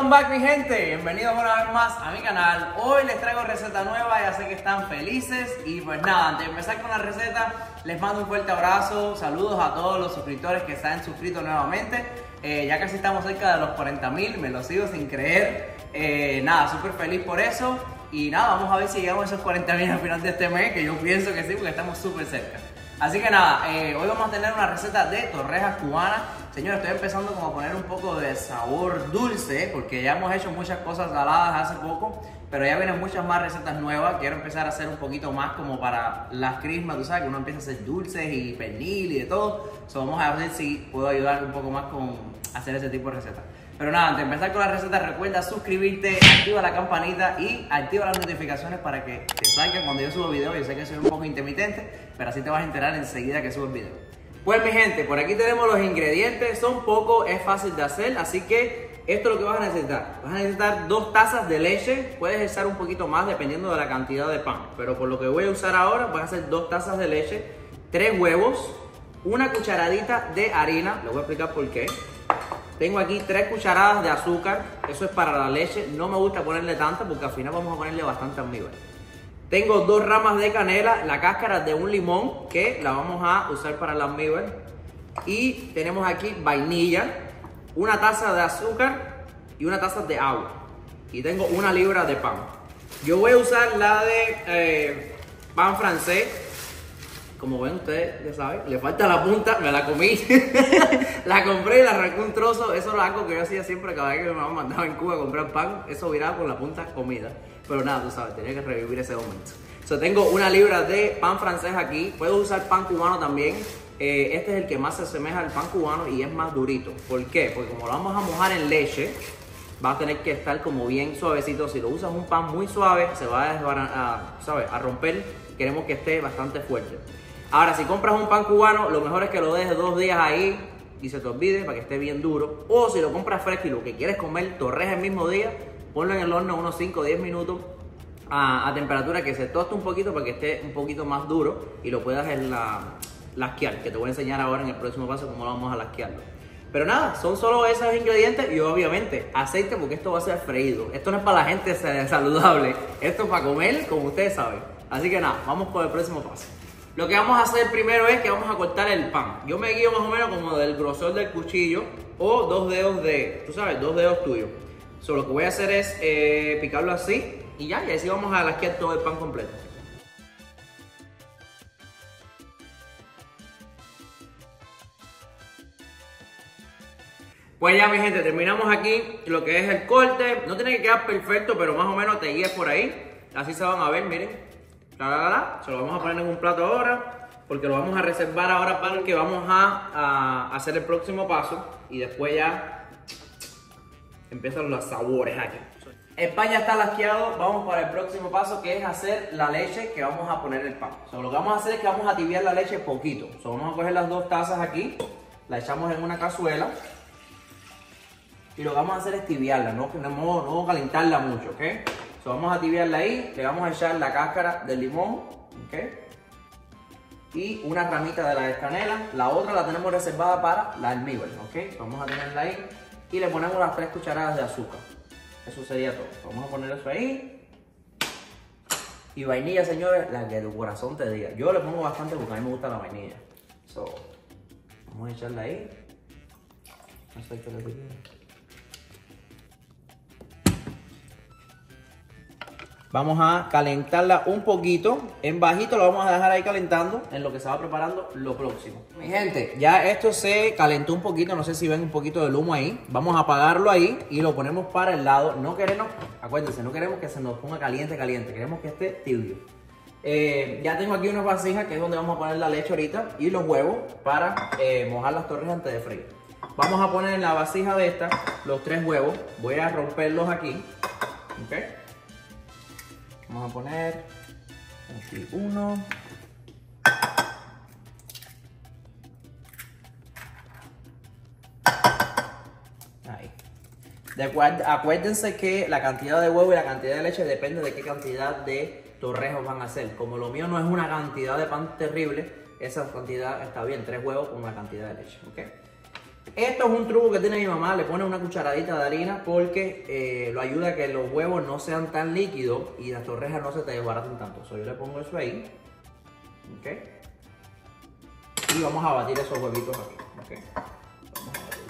Welcome back, mi gente, bienvenidos una vez más a mi canal. Hoy les traigo receta nueva, ya sé que están felices. Y pues nada, antes de empezar con la receta, les mando un fuerte abrazo. Saludos a todos los suscriptores que se han suscrito nuevamente. Ya casi estamos cerca de los 40.000, me lo sigo sin creer. Nada, súper feliz por eso. Y nada, vamos a ver si llegamos a esos 40.000 al final de este mes, que yo pienso que sí, porque estamos súper cerca. Así que nada, hoy vamos a tener una receta de torrejas cubanas. Señores, estoy empezando como a poner un poco de sabor dulce, porque ya hemos hecho muchas cosas saladas hace poco, pero ya vienen muchas más recetas nuevas. Quiero empezar a hacer un poquito más como para las crismas, tú sabes, que uno empieza a hacer dulces y pernil y de todo. Vamos a ver si puedo ayudar un poco más con hacer ese tipo de recetas. Pero nada, antes de empezar con la receta, recuerda suscribirte, activa la campanita y activa las notificaciones para que te salga cuando yo subo video. Yo sé que soy un poco intermitente, pero así te vas a enterar enseguida que subo el video. Pues mi gente, por aquí tenemos los ingredientes, son pocos, es fácil de hacer, así que esto es lo que vas a necesitar. Vas a necesitar 2 tazas de leche, puedes echar un poquito más dependiendo de la cantidad de pan, pero por lo que voy a usar ahora, vas a hacer 2 tazas de leche, 3 huevos, una cucharadita de harina, les voy a explicar por qué. Tengo aquí 3 cucharadas de azúcar, eso es para la leche, no me gusta ponerle tanta porque al final vamos a ponerle bastante almíbar. Tengo 2 ramas de canela, la cáscara de un limón que la vamos a usar para el almíbar. Y tenemos aquí vainilla, una taza de azúcar y una taza de agua. Y tengo 1 libra de pan. Yo voy a usar la de pan francés. Como ven ustedes, ya saben, le falta la punta, me la comí. La compré y la arranqué un trozo. Eso es algo que yo hacía siempre cada vez que mi mamá mandaba en Cuba a comprar pan. Eso viraba con la punta comida. Pero nada, tú sabes, tenía que revivir ese momento. Tengo 1 libra de pan francés aquí. Puedo usar pan cubano también. Este es el que más se asemeja al pan cubano y es más durito. ¿Por qué? Porque como lo vamos a mojar en leche, va a tener que estar como bien suavecito. Si lo usas un pan muy suave, se va a romper. Queremos que esté bastante fuerte. Ahora, si compras un pan cubano, lo mejor es que lo dejes 2 días ahí y se te olvide para que esté bien duro. O si lo compras fresco y lo que quieres comer torreja el mismo día, ponlo en el horno unos 5 o 10 minutos a temperatura que se toste un poquito para que esté un poquito más duro y lo puedas lasquear, que te voy a enseñar ahora en el próximo paso cómo lo vamos a lasquearlo. Pero nada, son solo esos ingredientes y obviamente aceite, porque esto va a ser freído. Esto no es para la gente saludable, esto es para comer como ustedes saben. Así que nada, vamos con el próximo paso. Lo que vamos a hacer primero es que vamos a cortar el pan. Yo me guío más o menos como del grosor del cuchillo o 2 dedos de, tú sabes, 2 dedos tuyos. Lo que voy a hacer es picarlo así y ya, y así vamos a lasquear todo el pan completo. Pues ya mi gente, terminamos aquí lo que es el corte. No tiene que quedar perfecto, pero más o menos te guías por ahí. Así se van a ver, miren. Se lo vamos a poner en un plato ahora, porque lo vamos a reservar ahora para el que vamos a hacer el próximo paso. Y después ya empiezan los sabores aquí. El pan ya está lasqueado, vamos para el próximo paso, que es hacer la leche que vamos a poner en el pan. Lo que vamos a hacer es que vamos a tibiar la leche poquito. Vamos a coger las 2 tazas aquí, la echamos en una cazuela. Y lo que vamos a hacer es tibiarla, no calentarla mucho, ¿ok? Vamos a tibiarla ahí, le vamos a echar la cáscara del limón, ¿ok? Y una ramita de la canela. La otra la tenemos reservada para la almíbar, ¿ok? Vamos a tenerla ahí y le ponemos las 3 cucharadas de azúcar. Eso sería todo. Vamos a poner eso ahí. Y vainilla, señores, la que tu corazón te diga. Yo le pongo bastante porque a mí me gusta la vainilla. Vamos a echarla ahí. No sé qué le digo. Vamos a calentarla un poquito, en bajito lo vamos a dejar ahí calentando en lo que se va preparando lo próximo. Mi gente, ya esto se calentó un poquito, no sé si ven un poquito del humo ahí. Vamos a apagarlo ahí y lo ponemos para el lado. No queremos, acuérdense, no queremos que se nos ponga caliente, queremos que esté tibio. Ya tengo aquí una vasija que es donde vamos a poner la leche ahorita y los huevos para mojar las torres antes de freír. Vamos a poner en la vasija de esta los 3 huevos, voy a romperlos aquí, ¿ok? Vamos a poner aquí 1. Ahí. Acuérdense que la cantidad de huevo y la cantidad de leche depende de qué cantidad de torrejos van a hacer. Como lo mío no es una cantidad de pan terrible, esa cantidad está bien, 3 huevos con una cantidad de leche, ¿ok? Esto es un truco que tiene mi mamá, le pone una cucharadita de harina porque lo ayuda a que los huevos no sean tan líquidos y las torrejas no se te desbaraten tanto. Yo le pongo eso ahí, ¿ok? Y vamos a batir esos huevitos aquí, ¿ok? Vamos a batirlo.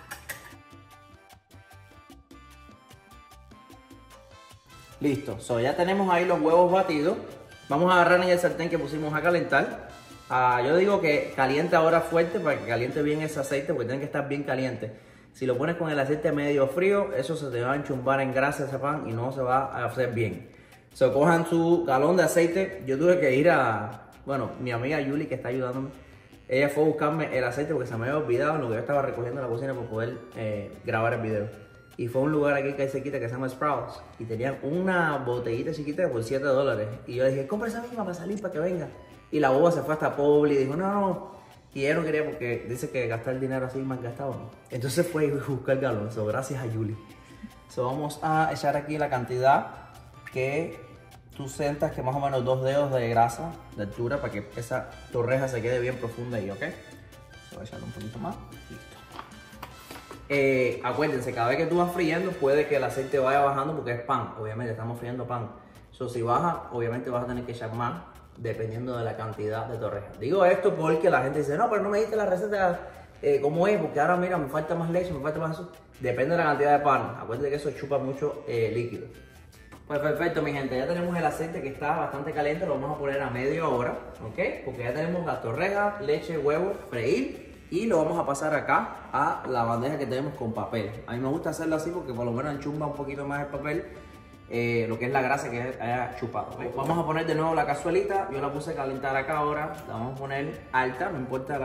Listo, ya tenemos ahí los huevos batidos. Vamos a agarrar en el sartén que pusimos a calentar. Yo digo que caliente ahora fuerte para que caliente bien ese aceite porque tiene que estar bien caliente. Si lo pones con el aceite medio frío, eso se te va a enchumbar en grasa ese pan y no se va a hacer bien. Cojan su galón de aceite. Yo tuve que ir bueno, mi amiga Yuli que está ayudándome, ella fue a buscarme el aceite porque se me había olvidado en lo que yo estaba recogiendo en la cocina para poder grabar el video. Y fue a un lugar aquí que hay cerquita que se llama Sprouts y tenían una botellita chiquita por $7. Y yo dije, compra esa misma para salir, para que venga. Y la boba se fue hasta Publi y dijo, no. Y ella no quería porque dice que gastar el dinero así más gastado, ¿no? Entonces fue a buscar el galón. Gracias a Yuli. Vamos a echar aquí la cantidad que tú sientas que más o menos 2 dedos de grasa de altura para que esa torreja se quede bien profunda ahí, ¿ok? Voy a echarle un poquito más. Listo. Acuérdense, cada vez que tú vas friendo puede que el aceite vaya bajando porque es pan. Obviamente estamos friendo pan. Si baja, obviamente vas a tener que echar más dependiendo de la cantidad de torrejas. Digo esto porque la gente dice, no, pero no me diste la receta cómo es, porque ahora mira, me falta más leche, me falta más eso. Depende de la cantidad de pan. Acuérdense que eso chupa mucho líquido. Pues perfecto, mi gente, ya tenemos el aceite que está bastante caliente, lo vamos a poner a media hora, ¿ok? Porque ya tenemos las torrejas, leche, huevo, freír y lo vamos a pasar acá a la bandeja que tenemos con papel. A mí me gusta hacerlo así porque por lo menos enchumba un poquito más el papel, lo que es la grasa que haya chupado, ¿okay? Vamos a poner de nuevo la cazuelita, yo la puse a calentar acá ahora, la vamos a poner alta, no importa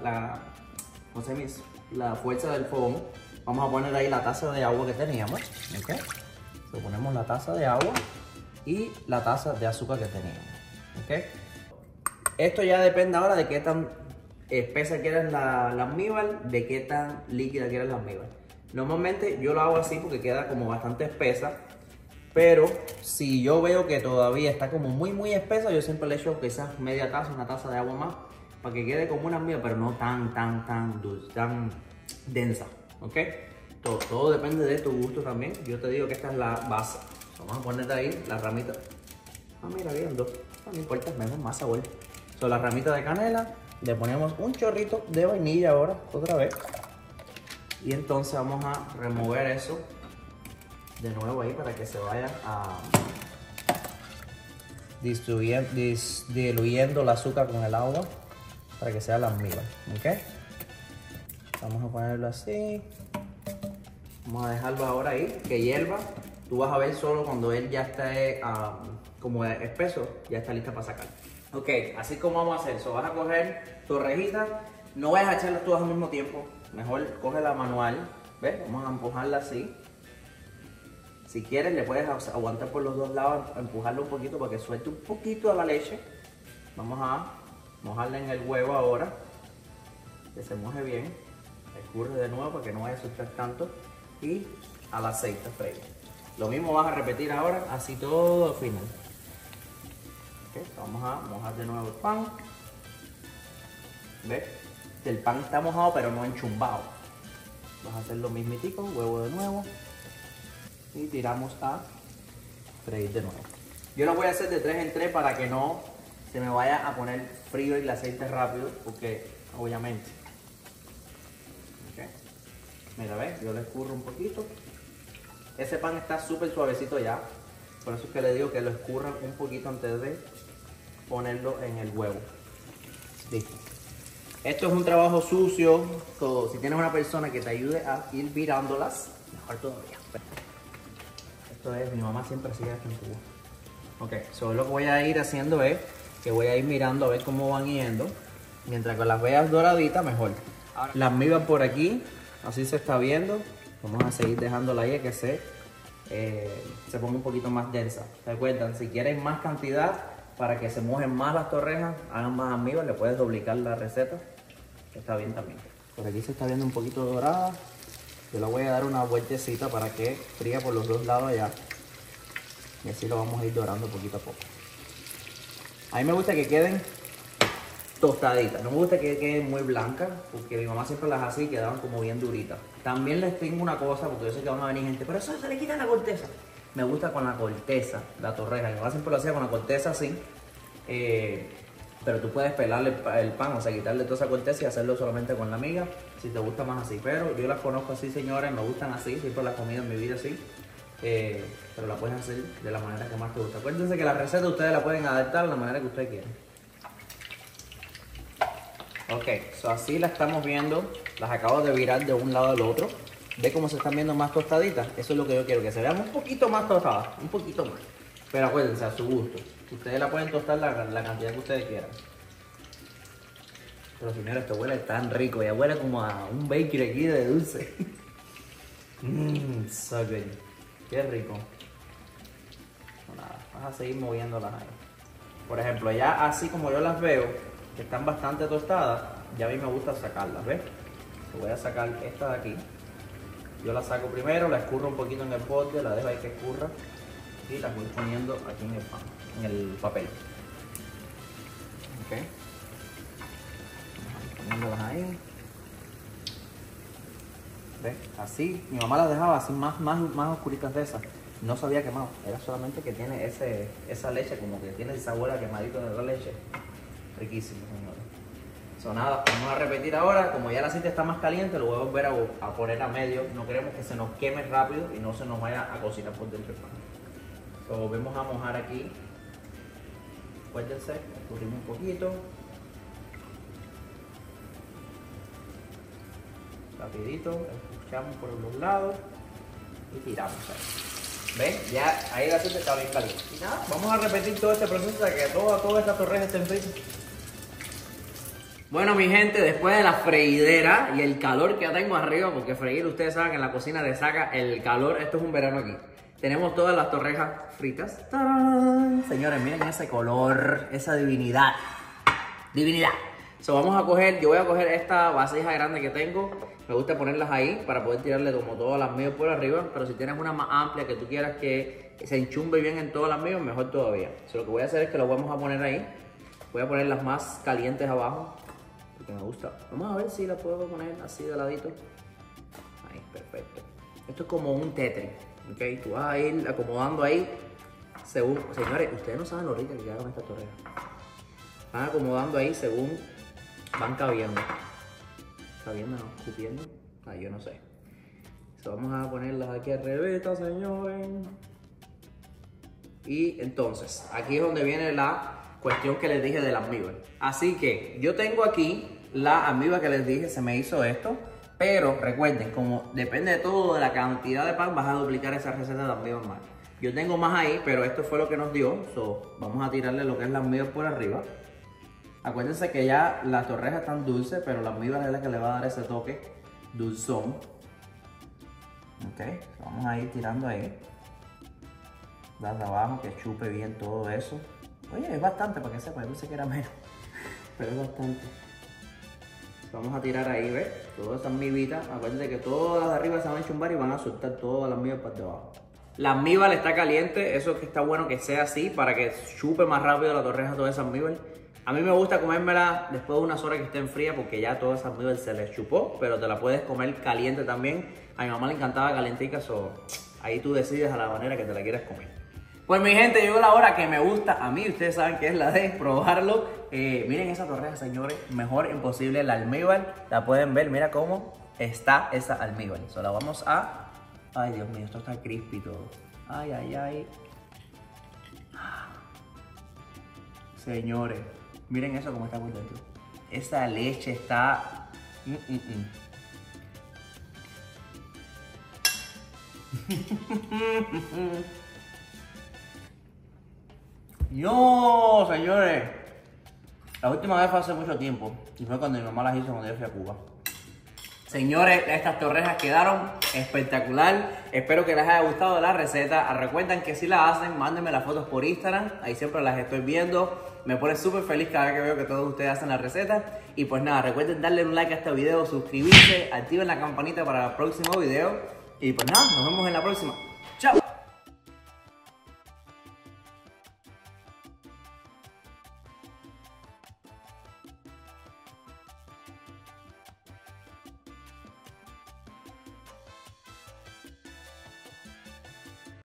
la fuerza del fuego. Vamos a poner ahí la taza de agua que teníamos, ¿ok? Ponemos la taza de agua y la taza de azúcar que teníamos, ¿ok? Esto ya depende ahora de qué tan espesa quieres la almíbar, de qué tan líquida quieres la almíbar. Normalmente yo lo hago así porque queda como bastante espesa, pero si yo veo que todavía está como muy espesa, yo siempre le echo quizás media taza, una taza de agua más, para que quede como una almíbar, pero no tan dulce, tan densa, ¿ok? Todo depende de tu gusto también. Yo te digo que esta es la base. Vamos a poner ahí la ramita. Mira, viendo. No importa, es mejor, más sabor. La ramita de canela. Le ponemos un chorrito de vainilla ahora, otra vez. Y entonces vamos a remover eso de nuevo ahí para que se vaya diluyendo el azúcar con el agua para que sea la almíbar, ¿ok? Vamos a ponerlo así. Vamos a dejarlo ahora ahí, que hierva. Tú vas a ver solo cuando él ya esté como espeso, ya está lista para sacar. Ok, así como vamos a hacer eso. Vas a coger torrejitas, no vayas a echarlas todas al mismo tiempo. Mejor coge la manual, ¿ves? Vamos a empujarla así. Si quieres le puedes aguantar por los dos lados, empujarlo un poquito para que suelte un poquito de la leche. Vamos a mojarla en el huevo ahora, que se moje bien. Escurre de nuevo para que no vaya a sufrir tanto. Y al aceite freír. Lo mismo vas a repetir ahora, así todo al final. Okay, vamos a mojar de nuevo el pan. ¿Ves? El pan está mojado pero no enchumbado. Vas a hacer lo mismitico, huevo de nuevo. Y tiramos a freír de nuevo. Yo lo voy a hacer de 3 en 3 para que no se me vaya a poner frío el aceite rápido, porque obviamente. Mira, ¿ves? Yo le escurro un poquito. Ese pan está súper suavecito ya. Por eso es que le digo que lo escurran un poquito antes de ponerlo en el huevo. Listo. Esto es un trabajo sucio. Si tienes una persona que te ayude a ir virándolas, mejor todavía. Esto es, mi mamá siempre hacía esto en Cuba. Ok, lo que voy a ir haciendo es que voy a ir mirando a ver cómo van yendo. Mientras que las veas doraditas, mejor. Ahora, las almíbar por aquí. Así se está viendo. Vamos a seguir dejándola ahí que se ponga un poquito más densa. Recuerden, si quieren más cantidad para que se mojen más las torrejas, hagan más almíbar, le puedes duplicar la receta. Está bien también. Por aquí se está viendo un poquito dorada. Yo le voy a dar una vueltecita para que fría por los dos lados allá. Y así lo vamos a ir dorando poquito a poco. A mí me gusta que queden tostaditas. No me gusta que queden muy blancas, porque mi mamá siempre las hacía y quedaban como bien duritas. También les tengo una cosa, porque yo sé que van a venir gente, pero eso se le quita la corteza. Me gusta con la corteza, la torreja. Mi mamá siempre lo hacía con la corteza así. Pero tú puedes pelarle el pan, o sea, quitarle toda esa corteza y hacerlo solamente con la miga, si te gusta más así. Pero yo las conozco así, señores, me gustan así, siempre las he comido en mi vida así. Pero la puedes hacer de la manera que más te gusta. Acuérdense que la receta ustedes la pueden adaptar a la manera que ustedes quieran. Ok, so así la estamos viendo. Las acabo de virar de un lado al otro. ¿Ve cómo se están viendo más tostaditas? Eso es lo que yo quiero, que se vean un poquito más tostadas, un poquito más. Pero acuérdense, a su gusto. Ustedes la pueden tostar la cantidad que ustedes quieran. Pero señores, esto huele tan rico. Ya huele como a un bakery aquí de dulce. So good. Qué rico. No, nada, vas a seguir moviéndolas ahí. Por ejemplo, ya así como yo las veo, que están bastante tostadas, ya a mí me gusta sacarlas, ¿ves? Voy a sacar esta de aquí. Yo la saco primero, la escurro un poquito en el pote, la dejo ahí que escurra. Y las voy poniendo aquí en el pan, en el papel. Ok. Poniéndolas ahí. ¿Ves? Así, mi mamá las dejaba así más oscuritas de esas. No se había quemado, era solamente que tiene esa leche, como que tiene el sabor a quemadito de la leche. Riquísimo, señores. Nada, vamos a repetir ahora. Como ya el aceite está más caliente, lo voy a volver a poner a medio. No queremos que se nos queme rápido y no se nos vaya a cocinar por dentro el pan. Lo volvemos a mojar aquí. Acuérdense, escurrimos un poquito. Rapidito, escuchamos por los lados y tiramos ahí. ¿Ven? Ya ahí el aceite está bien caliente. Y nada, vamos a repetir todo este proceso hasta que toda esta torreja esté frita. Bueno, mi gente, después de la freidera y el calor que ya tengo arriba, porque freír, ustedes saben que en la cocina le saca el calor. Esto es un verano aquí. Tenemos todas las torrejas fritas. ¡Tarán! Señores, miren ese color, esa divinidad. Divinidad. So, vamos a coger, yo voy a coger esta vasija grande que tengo. Me gusta ponerlas ahí para poder tirarle como todas las mías por arriba. Pero si tienes una más amplia que tú quieras que se enchumbe bien en todas las mías, mejor todavía. So, lo que voy a hacer es que lo vamos a poner ahí. Voy a poner las más calientes abajo, porque me gusta. Vamos a ver si la puedo poner así de ladito. Ahí, perfecto. Esto es como un Tetris, ¿ok? Tú vas a ir acomodando ahí según... Señores, ustedes no saben lo rica que quedaron estas torrejas. Van acomodando ahí según van cabiendo. ¿Cabiendo no? ¿Cupiendo? Ay, yo no sé. So, vamos a ponerlas aquí al revés, señores. Y entonces, aquí es donde viene la cuestión que les dije del almíbar. Así que yo tengo aquí la almíbar que les dije, se me hizo esto. Pero recuerden, como depende de todo de la cantidad de pan, vas a duplicar esa receta de almíbar más. Yo tengo más ahí, pero esto fue lo que nos dio. So, vamos a tirarle lo que es la almíbar por arriba. Acuérdense que ya las torrejas están dulces, pero la almíbar es la que le va a dar ese toque dulzón. Ok, so, vamos a ir tirando ahí. Desde abajo, que chupe bien todo eso. Oye, es bastante para que sepa, yo pensé que era menos, pero es bastante. Vamos a tirar ahí, ¿ves? Todas esas mibitas. Acuérdense que todas las de arriba se van a enchumbar y van a soltar todas las migas para debajo. La almíbar está caliente, eso es que está bueno que sea así para que chupe más rápido la torreja todas esas almíbar. A mí me gusta comérmela después de unas horas que estén frías porque ya toda esa almíbar se les chupó, pero te la puedes comer caliente también. A mi mamá le encantaba calentica, so ahí tú decides a la manera que te la quieras comer. Pues mi gente, llegó la hora que me gusta a mí, ustedes saben que es la de probarlo. Miren esa torreja, señores, mejor imposible. La almíbar, la pueden ver, mira cómo está esa almíbar. Solo vamos a... Ay, Dios mío, esto está crispy todo. Ay, ay, ay. Señores, miren eso cómo está por dentro. Esa leche está... Yo, señores, la última vez fue hace mucho tiempo y fue cuando mi mamá las hizo cuando yo fui a Cuba. Señores, estas torrejas quedaron espectacular. Espero que les haya gustado la receta. Recuerden que si la hacen, mándenme las fotos por Instagram. Ahí siempre las estoy viendo. Me pone súper feliz cada vez que veo que todos ustedes hacen la receta. Y pues nada, recuerden darle un like a este video, suscribirse, activen la campanita para el próximo video. Y pues nada, nos vemos en la próxima.